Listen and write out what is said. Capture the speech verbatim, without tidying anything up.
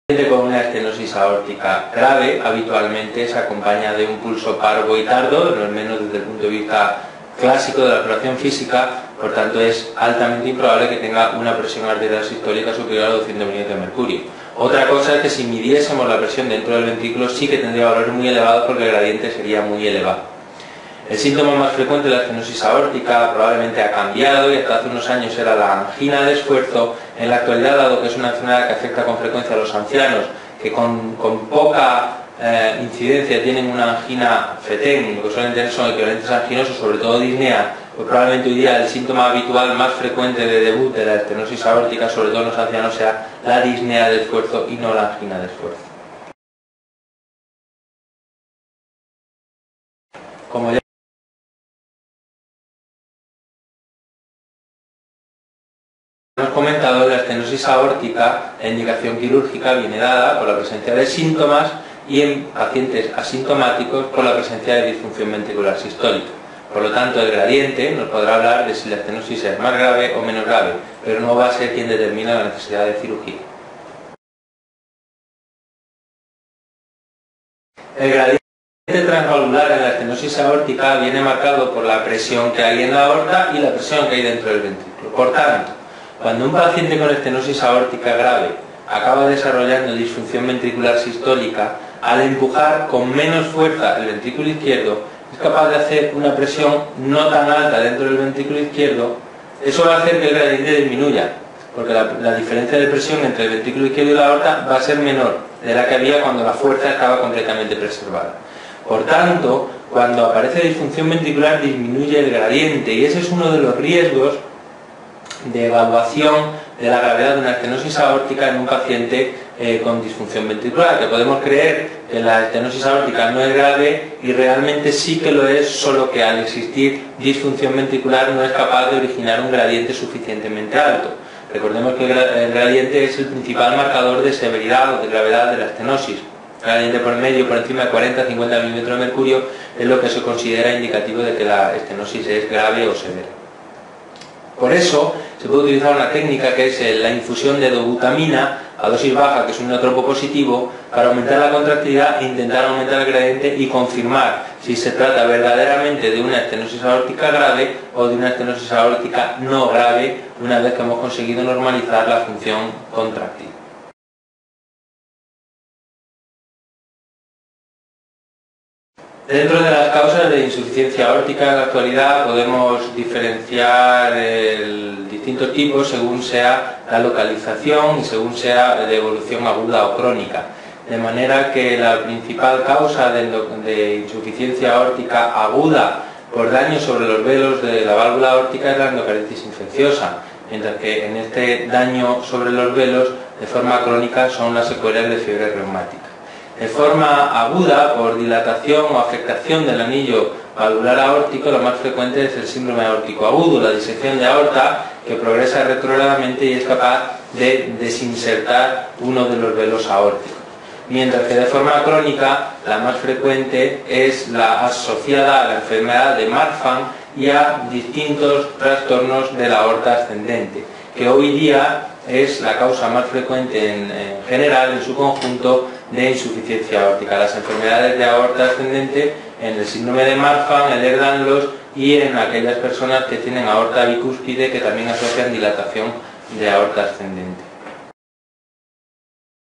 Con una estenosis aórtica grave habitualmente se acompaña de un pulso parvo y tardo, no al menos desde el punto de vista clásico de la exploración física, por tanto es altamente improbable que tenga una presión arterial sistólica superior a doscientos milímetros de mercurio. Otra cosa es que si midiésemos la presión dentro del ventrículo sí que tendría valores muy elevados porque el gradiente sería muy elevado. El síntoma más frecuente de la estenosis aórtica probablemente ha cambiado y hasta hace unos años era la angina de esfuerzo. En la actualidad, dado que es una enfermedad que afecta con frecuencia a los ancianos, que con, con poca eh, incidencia tienen una angina fetén, lo que suelen tener son equivalentes anginosos, sobre todo disnea, pues probablemente hoy día el síntoma habitual más frecuente de debut de la estenosis aórtica, sobre todo en los ancianos, sea la disnea de esfuerzo y no la angina de esfuerzo. Como ya hemos comentado, la estenosis aórtica, la indicación quirúrgica viene dada por la presencia de síntomas y en pacientes asintomáticos por la presencia de disfunción ventricular sistólica. Por lo tanto, el gradiente nos podrá hablar de si la estenosis es más grave o menos grave, pero no va a ser quien determina la necesidad de cirugía. El gradiente transvalvular en la estenosis aórtica viene marcado por la presión que hay en la aorta y la presión que hay dentro del ventrículo. Por tanto, cuando un paciente con estenosis aórtica grave acaba desarrollando disfunción ventricular sistólica, al empujar con menos fuerza el ventrículo izquierdo, es capaz de hacer una presión no tan alta dentro del ventrículo izquierdo. Eso va a hacer que el gradiente disminuya, porque la, la diferencia de presión entre el ventrículo izquierdo y la aorta va a ser menor de la que había cuando la fuerza estaba completamente preservada. Por tanto, cuando aparece disfunción ventricular disminuye el gradiente y ese es uno de los riesgos de evaluación de la gravedad de una estenosis aórtica en un paciente eh, con disfunción ventricular, que podemos creer que la estenosis aórtica no es grave y realmente sí que lo es, solo que al existir disfunción ventricular no es capaz de originar un gradiente suficientemente alto. Recordemos que el gradiente es el principal marcador de severidad o de gravedad de la estenosis. El gradiente por medio por encima de cuarenta a cincuenta milímetros de mercurio es lo que se considera indicativo de que la estenosis es grave o severa. Por eso se puede utilizar una técnica que es la infusión de dobutamina a dosis baja, que es un inotropo positivo, para aumentar la contractilidad e intentar aumentar el gradiente y confirmar si se trata verdaderamente de una estenosis aórtica grave o de una estenosis aórtica no grave, una vez que hemos conseguido normalizar la función contráctil. Dentro de las causas de insuficiencia aórtica en la actualidad podemos diferenciar el distintos tipos según sea la localización y según sea de evolución aguda o crónica. De manera que la principal causa de, de insuficiencia aórtica aguda por daño sobre los velos de la válvula aórtica es la endocarditis infecciosa, mientras que en este daño sobre los velos de forma crónica son las secuelas de fiebre reumática. De forma aguda, por dilatación o afectación del anillo valvular aórtico, lo más frecuente es el síndrome aórtico agudo, la disección de aorta que progresa retrógradamente y es capaz de desinsertar uno de los velos aórticos. Mientras que de forma crónica, la más frecuente es la asociada a la enfermedad de Marfan y a distintos trastornos de la aorta ascendente, que hoy día es la causa más frecuente en, en general, en su conjunto, de insuficiencia aórtica. Las enfermedades de aorta ascendente en el síndrome de Marfan, el Ehlers-Danlos y en aquellas personas que tienen aorta bicúspide que también asocian dilatación de aorta ascendente.